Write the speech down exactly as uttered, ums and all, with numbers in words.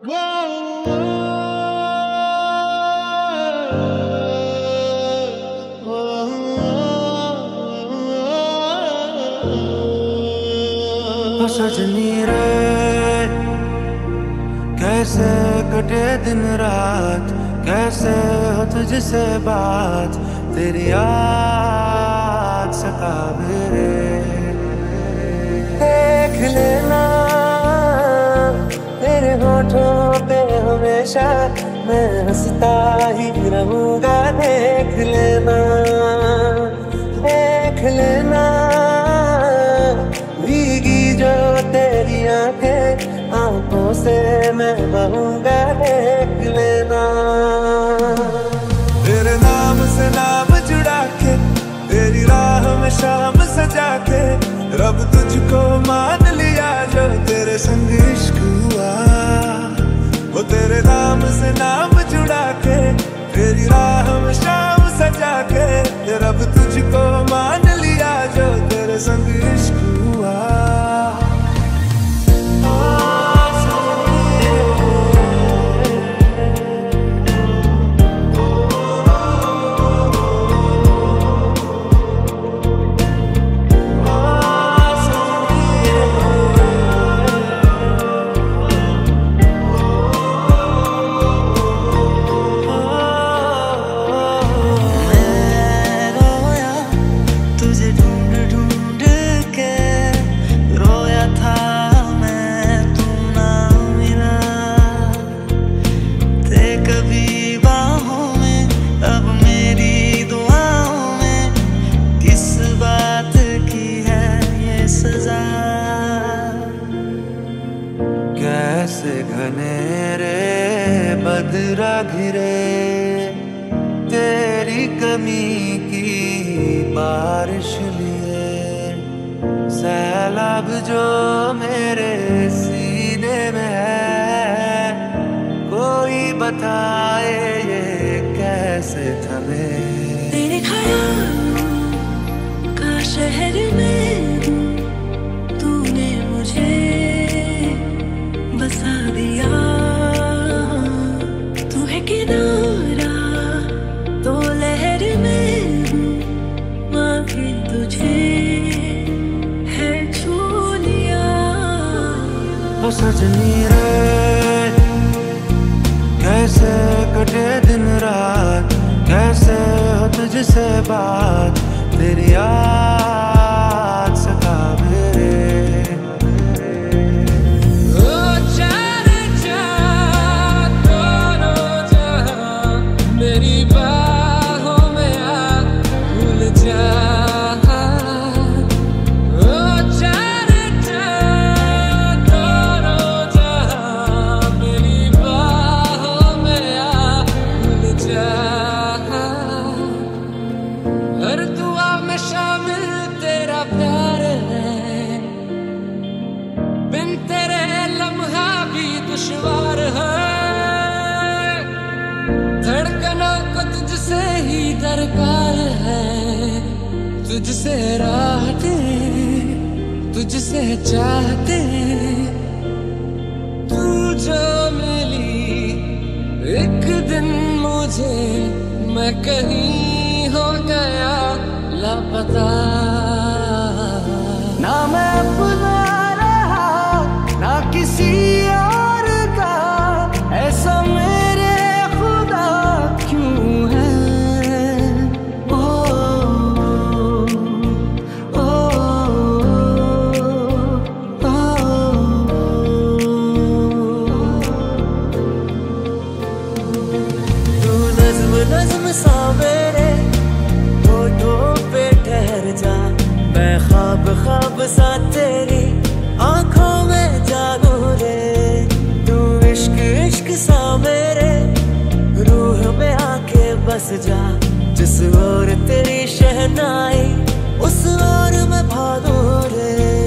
सजनी रे कैसे कटे दिन रात, कैसे हो तुझसे बात, तेरी याद सतावे रे। देख लेना तेरे होठों पे हमेशा मैं हंसता ही रहूंगा। देख लेना देख लेना भीगी जो तेरी आंखें, आंखों से मैं बहूंगा। देख लेना तेरे नाम से नाम जुड़ा के, तेरी राह में शाम सजा के, रब तुझको मान लिया जो तेरे संग इश्क हुआ। वो तेरे नाम से नाम जुड़ा के, तेरी राह में शाम सजा के, रब तुझको मान लिया जो तेरे संग इश्क हुआ। कैसे घनेरे बदरा घिरे, तेरी कमी की बारिश लिए, सैलाब जो मेरे सीने में है, कोई बताए ये कैसे थमे। तेरे ख्यालों का शहर में तूने मुझे बसा दिया। तू है किनारा तो लहर में, आके तुझे है छू लिया। ओ सजनी रे कैसे कटे दिन रात, कैसे हो तुझसे बात, तेरी याद सतावे रे। हर दुआ में शामिल तेरा प्यार है, बिन तेरे लम्हा भी दुश्वार है। धड़कनों को तुझसे ही दरकार है, तुझसे राहते तुझसे चाहते। तू जो मिली एक दिन मुझे, मैं कहीं हो गया लापता। ना मैं अपना रहा ना किसी और का, ऐसा मेरे खुदा क्यों है। ओ, ओ, ओ, तू नज़्म नज़्म सा मेरे होठों पे ठहर जा, मैं ख्वाब ख्वाब सा तेरी आंखों में जागू रे। तू इश्क इश्क सा मेरे रूह में आके बस जा, जिस ओर तेरी शहनाई उस ओर मैं भागूं रे।